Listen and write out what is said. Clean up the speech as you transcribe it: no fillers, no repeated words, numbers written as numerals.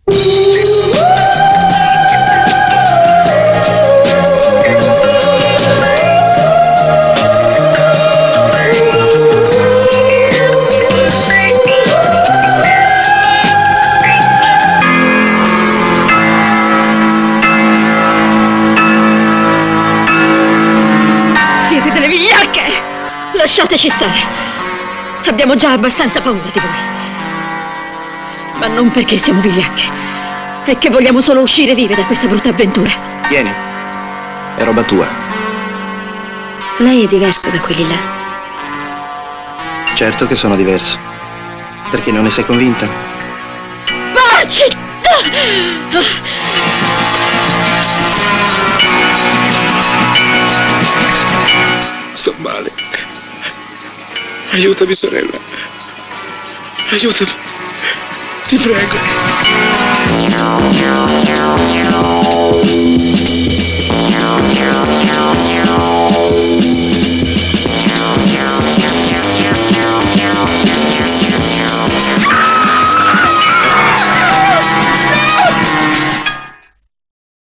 Siete delle vigliacche! Lasciateci stare. Abbiamo già abbastanza paura di voi. Ma non perché siamo vigliacche. È che vogliamo solo uscire vive da questa brutta avventura. Vieni. È roba tua. Lei è diverso da quelli là. Certo che sono diverso. Perché non ne sei convinta? Marci! Sto male. Aiutami, sorella. Aiutami. Ti prego.